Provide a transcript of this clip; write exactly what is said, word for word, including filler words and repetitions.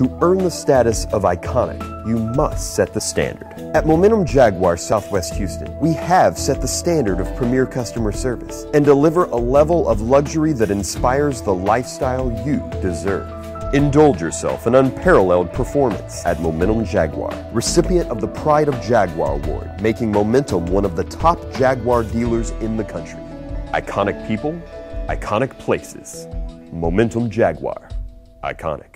To earn the status of iconic, you must set the standard. At Momentum Jaguar Southwest Houston, we have set the standard of premier customer service and deliver a level of luxury that inspires the lifestyle you deserve. Indulge yourself in unparalleled performance at Momentum Jaguar, recipient of the Pride of Jaguar Award, making Momentum one of the top Jaguar dealers in the country. Iconic people, iconic places. Momentum Jaguar, iconic.